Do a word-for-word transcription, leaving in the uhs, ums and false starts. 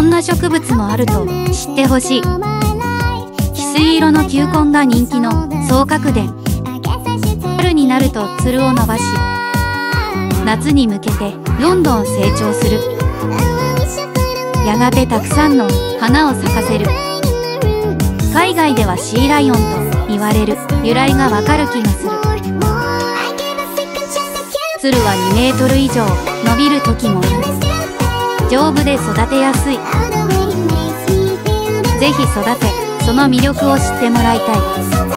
んな植物もあると知ってほしい。翡翠色の球根が人気の双角伝。春になるとつるを伸ばし、夏に向けてどんどん成長する。やがてたくさんの花を咲かせる。海外ではシーライオンと言われる由来がわかる気がする。つるはにメートル以上伸びる時もある。丈夫で育てやすい。ぜひ育て、その魅力を知ってもらいたい。